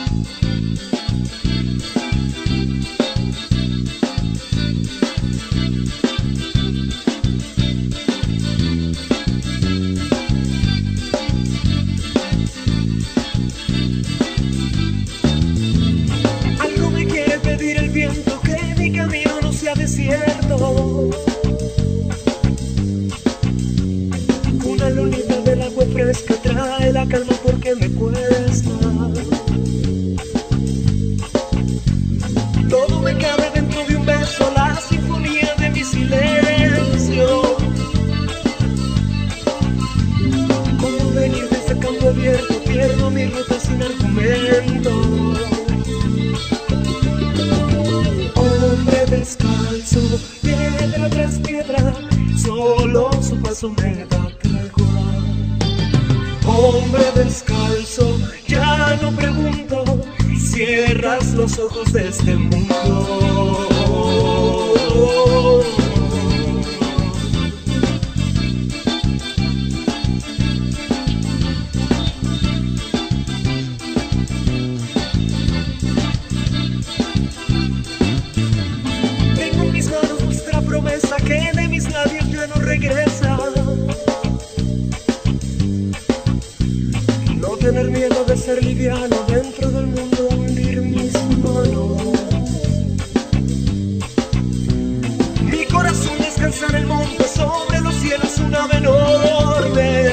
Algo me quiere pedir el viento, que mi camino no sea desierto. Una lunita del agua fresca trae la calma porque me cuesta. Todo me cabe dentro de un beso, la sinfonía de mi silencio. Como venir de ese campo abierto, pierdo mi ruta sin argumento. Hombre descalzo, piedra tras piedra, solo su paso me da tregua. Hombre descalzo, ya no pregunto, cierras los ojos de este mundo. Tengo en mis manos nuestra promesa que de mis labios ya no regresa. No tener miedo de ser liviano dentro del mundo, hundir mis manos. Mi corazón descansa en el monte, sobre los cielos un ave enorme.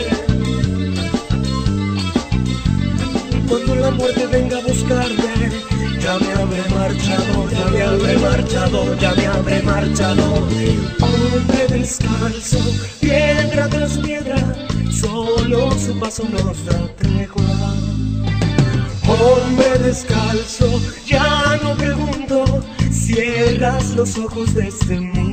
Cuando la muerte venga a buscarme, ya me habré marchado, ya me habré marchado, ya me habré marchado. Hombre descalzo, piedra tras piedra, solo su paso nos da tregua. Hombre descalzo, ya no pregunto, cierras los ojos de este mundo.